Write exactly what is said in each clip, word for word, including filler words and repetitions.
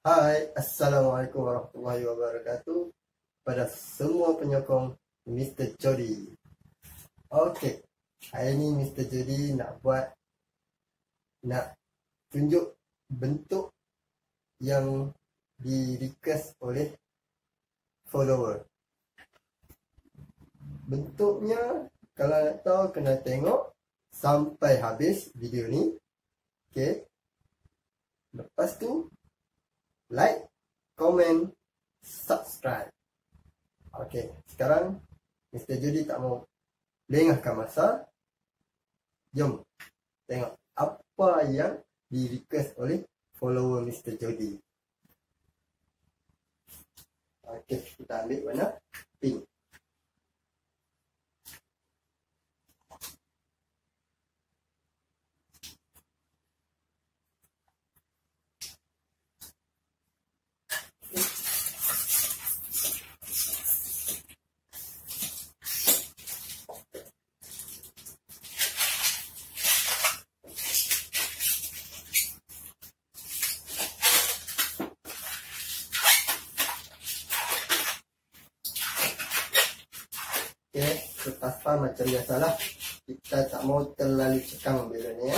Hai, Assalamualaikum warahmatullahi wabarakatuh pada semua penyokong MrJoddy. Okey, hari ni MrJoddy nak buat nak tunjuk bentuk yang di request oleh follower. Bentuknya kalau nak tahu kena tengok sampai habis video ni. Okey. Lepas tu like, komen, subscribe. Okey, sekarang MrJoddy tak mau lengahkan masa. Jom tengok apa yang di request oleh follower MrJoddy. Okey, kita ambil warna pink. Okey, kertas macam biasalah. Kita tak mau terlalu cekang benda ni ya.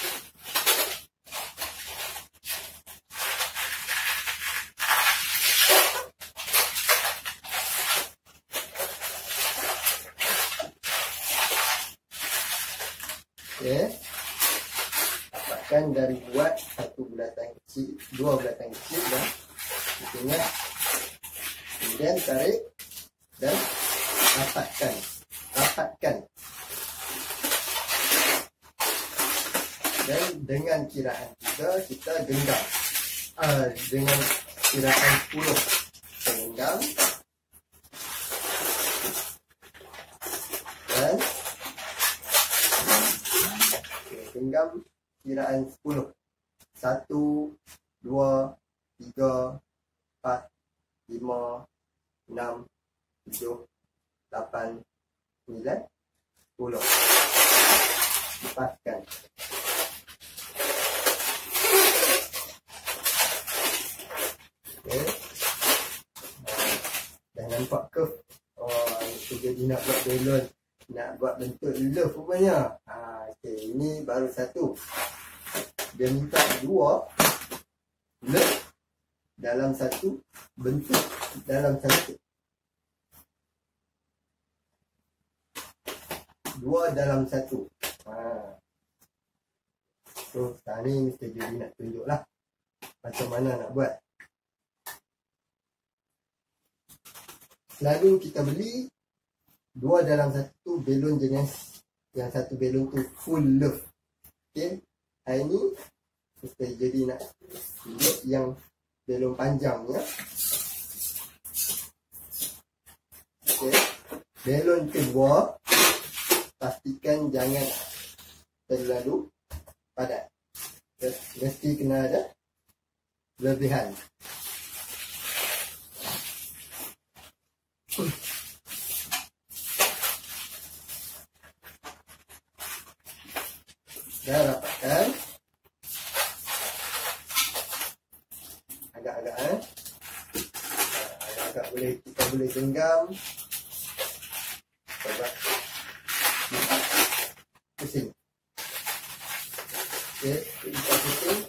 Okey. Dapatkan dari buat satu bulatan kecil, dua bulatan kecil dan itunya. Kemudian tarik dan rapatkan, rapatkan. Dan dengan kiraan kita, kita genggam. Uh, dengan kiraan sepuluh, kita genggam. Dan okay, genggam kiraan sepuluh. Satu, dua, tiga, empat, lima, enam, tujuh, lapan, sembilan, sepuluh. Lepaskan. Okey. Dah nampak ke? Oh, itu jadi nak buat balon, nak buat bentuk love rupanya. Ha, okey, ini baru satu. Dia minta dua love dalam satu bentuk dalam satu. Dua dalam satu. Ha. So, sekarang ni MrJoddy nak tunjuklah macam mana nak buat. Selalu kita beli dua dalam satu balon jenis yang satu balon tu full love. Okey. Hari ni MrJoddy nak tunjuk yang balon panjang ya. Okey. Balon kedua pastikan jangan terlalu padat. Mesti kena ada lebihan. Dah rapatkan. Agak-agak eh. Agak-agak boleh kita boleh genggam. Coba. Pusing. Okey, kita pusing.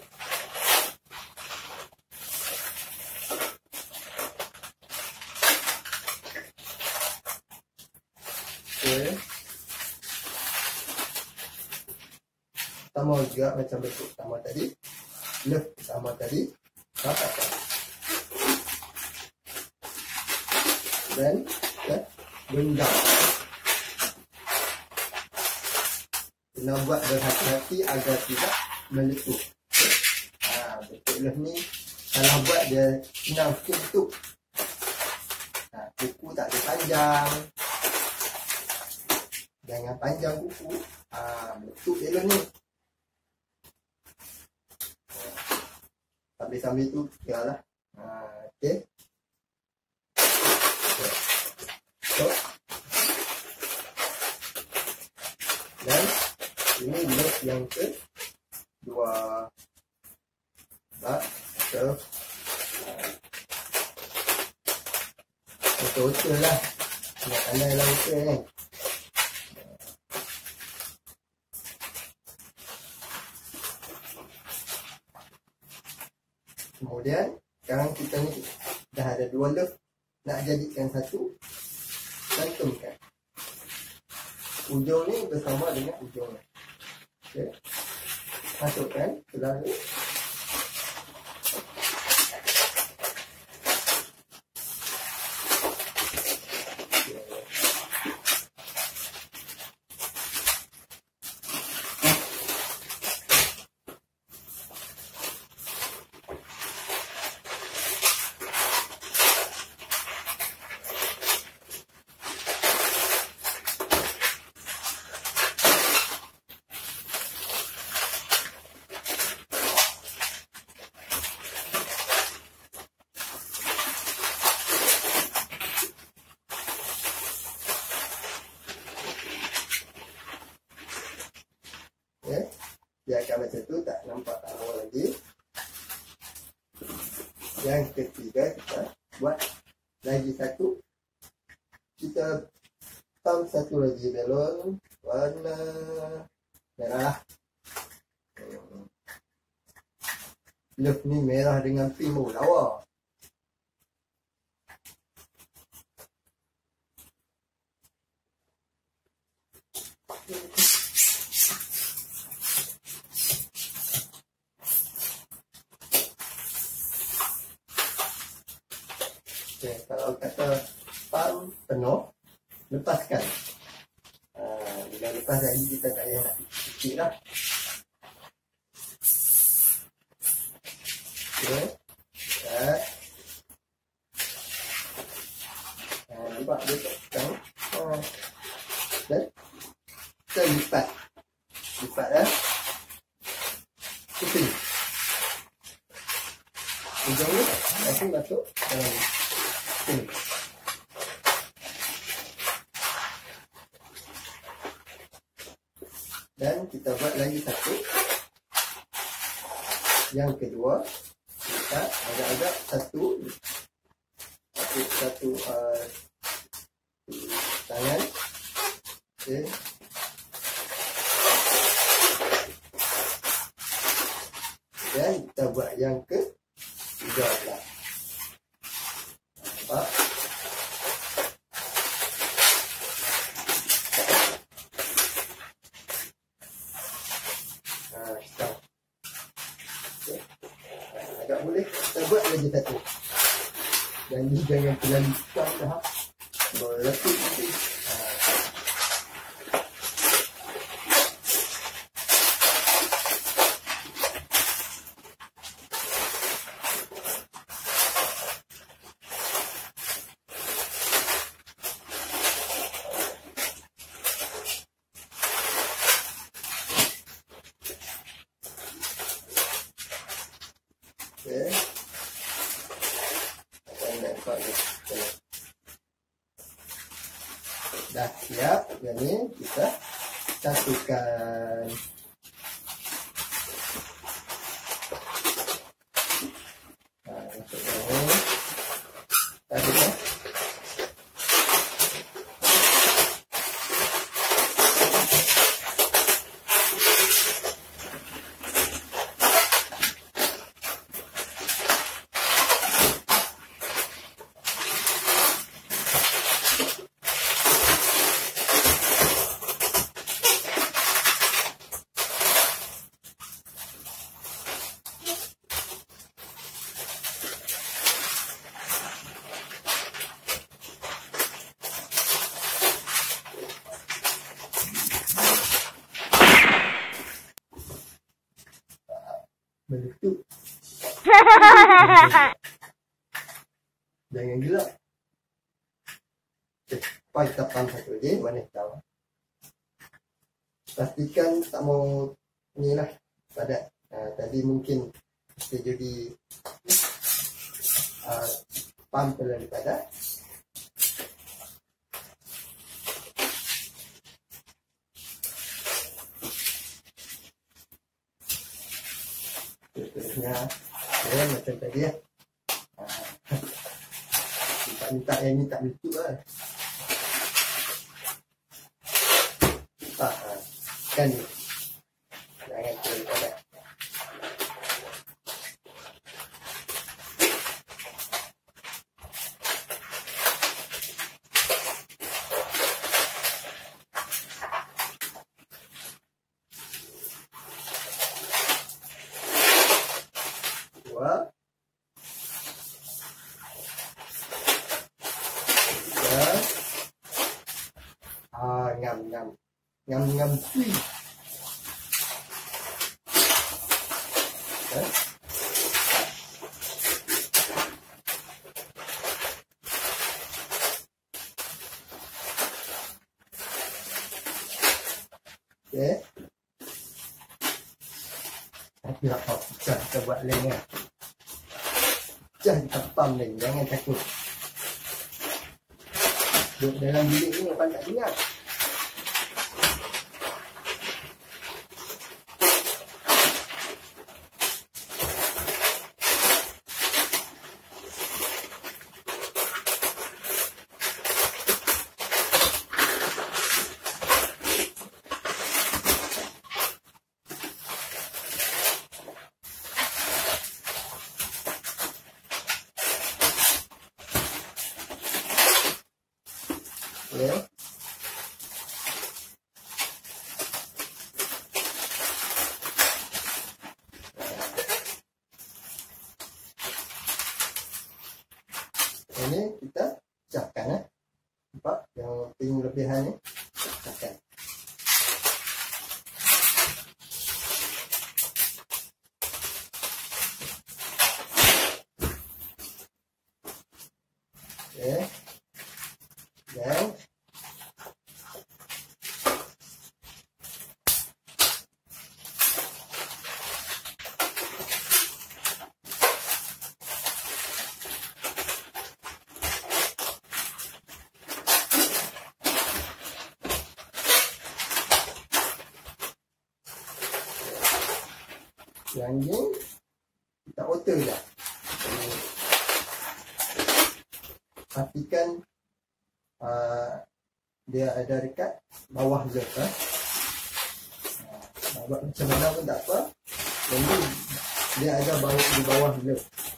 Okey. Sama juga macam bentuk pertama tadi. Love pertama tadi. Rapatkan. Dan kita genggam. Kena buat berhati-hati agar tidak meletup. Ha, bentuk love ni kalau buat dia senang tutup. Ha, kuku tak ada panjang. Jangan panjang kuku. Ha, meletup dia love ni. Sambil-sambil tu tinggallah. Ha, okey. Okay. So, dan ini love yang kedua. Tak, so, Betul-betul lah. Nak pandai lah betul kan. Kemudian sekarang kita ni dah ada dua love. Nak jadikan satu, cantumkan ujung ni bersama dengan ujung ni. Okay. Masukkan ke dalam ni. Okay. Biarkan macam tu, tak nampak tak awal lagi. Yang ketiga kita buat lagi satu. Kita tam satu lagi balon warna merah. Love ni merah dengan pink pun lawa. Okay, kalau kata pam penuh, lepaskan. Ha, bila lepas lagi kita tak payah nak sikit lah. Okay. Ha. Ha, nampak dia tak sekarang. Ha. Dan kita lipat. Lipat dah. Putih. Ujung ni langsung masuk dalam ni. Sini. Dan kita buat lagi satu. Yang kedua, kita agak-agak satu satu satu uh, tangan. Okay. Dan kita buat yang ke tiga belas. Nampak? Ha, stop. Okay. Agak boleh kita buat lagi satu. Dan ni jangan terlalu stop dah. Meleput nanti. Ha. Okay. Nampak ni. Dah siap. Yang ni kita satukan. Ha, masuk dalam ni. Satukan. Meletup. Jangan gelap. Okay, apa kita pam satu lagi, warna hitam. Pastikan tak mau ni lah, padat. Ha, tadi mungkin MrJoddy uh, pam terlalu padat. Terusnya, ya, macam tadi ya. Ha. minta yang ni tak lucu lah. Tak, ha. Kan ni. Jangan terlalu. Dua. Tiga. Ah, ngam ngam. Ngam ngam sui. Okay. Okay. Tapi apa pecah kita buat lain kan. Pecah kita pam lain. Jangan takut. Duduk dalam bilik ni apa tak dengar. Okay. Ini kita pecahkan eh. Nampak yang pink lebihan ni pecahkan. Okay. Dan yang ni kita alter je. Pastikan uh, dia ada dekat bawah je kan. Uh, buat macam mana pun tak apa. Jadi dia ada bawah di bawah je.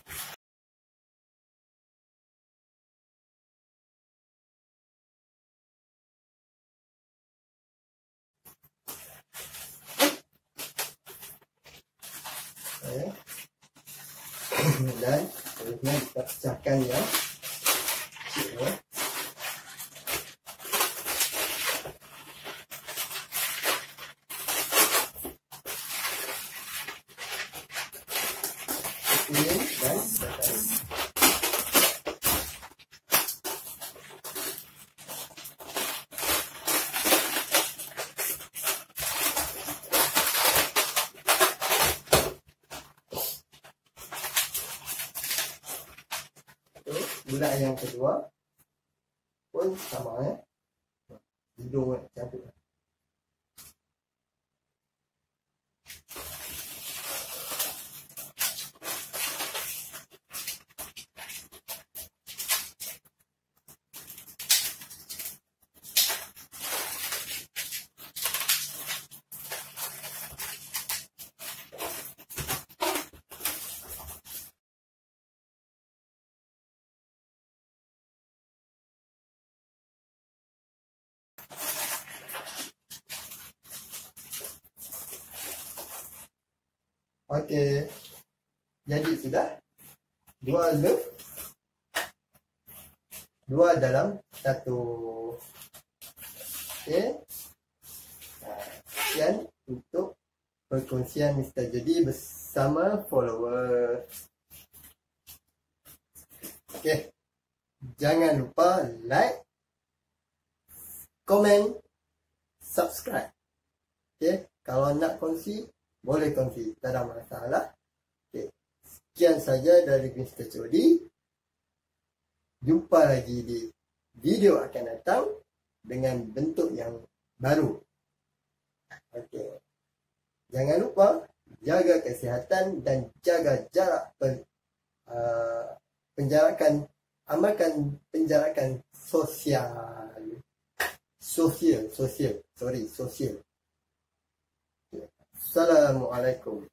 Okay. Dan seterusnya kita pecahkan ya. Ya. Ini dan batang. Bulat yang kedua pun sama ya. Hidung cantik. Okey. Jadi sudah dua love. Dua dalam satu. Okey. Sekian untuk perkongsian Mister Joddy bersama followers. Okey. Jangan lupa like, komen, subscribe. Okey. Kalau nak kongsi, boleh kongsi, tak ada masalah. Okay. Sekian saja dari Mister Joddy. Jumpa lagi di video akan datang dengan bentuk yang baru. Okay. Jangan lupa jaga kesihatan dan jaga jarak pen, uh, penjarakan amalkan penjarakan sosial. Sosial, sosial. Sorry, sosial. Assalamualaikum.